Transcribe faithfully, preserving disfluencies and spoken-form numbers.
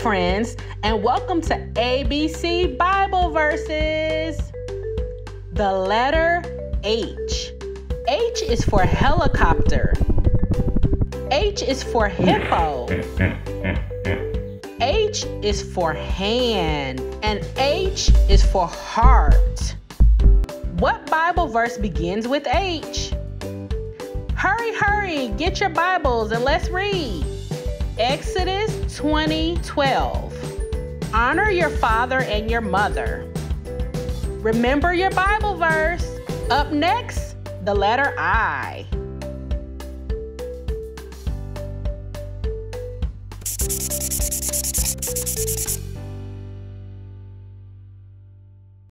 friends, and welcome to A B C Bible Verses. The letter H. H is for helicopter. H is for hippo. H is for hand. And H is for heart. What Bible verse begins with H? Hurry, hurry, get your Bibles and let's read. Exodus twenty twelve. Honor your father and your mother. Remember your Bible verse. Up next, the letter I.